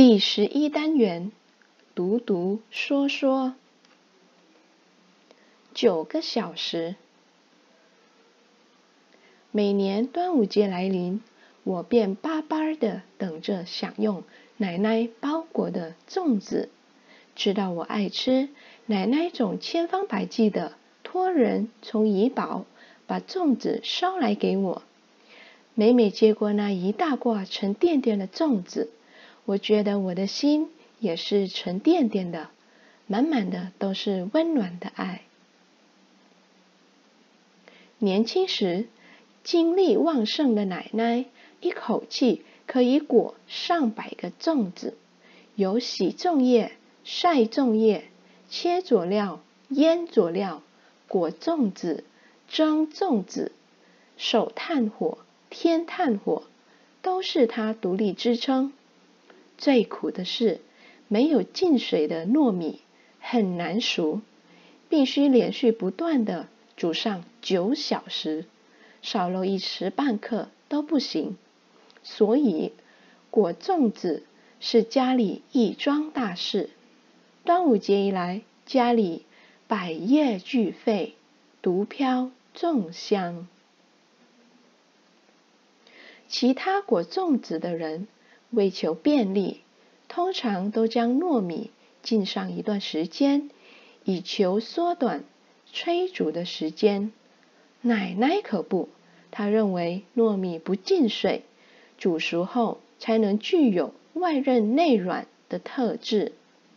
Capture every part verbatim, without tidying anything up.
第十一单元，读读说说。九个小时。每年端午节来临，我便巴巴地等着享用奶奶包裹的粽子。知道我爱吃，奶奶总千方百计地托人从怡保把粽子捎来给我。每每接过那一大挂沉甸甸的粽子，我觉得我的心也是沉甸甸的，满满的都是温暖的爱。年轻时精力旺盛的奶奶，一口气可以裹上百个粽子，有洗粽叶、晒粽叶、切佐料、腌佐料、裹粽子、蒸粽子，手炭火、天炭火，都是她独立支撑。最苦的是，没有进水的糯米很难熟，必须连续不断地煮上九小时，少漏一时半刻都不行。所以裹粽子是家里一桩大事。端午节一来，家里百业俱废，独飘粽香。其他裹粽子的人为求便利，通常都将糯米浸上一段时间，以求缩短炊煮的时间。奶奶可不，她认为糯米不进水，煮熟后才能具有外韧内软的特质。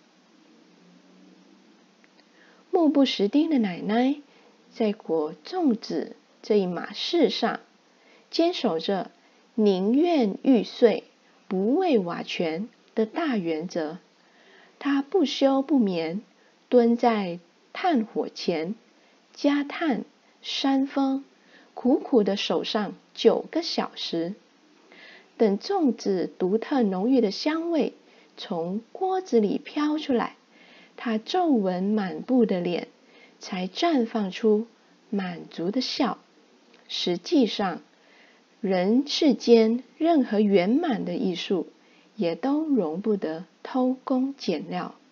目不识丁的奶奶，在裹粽子这一码事上，坚守着宁愿玉碎，不为瓦全的大原则。她不休不眠，蹲在炭火前，加炭扇风，苦苦地守上九个小时。等粽子独特浓郁的香味从锅子里飘出来，她皱纹满布的脸才绽放出满足的笑。实际上，人世间任何圆满的艺术，也都容不得偷工减料。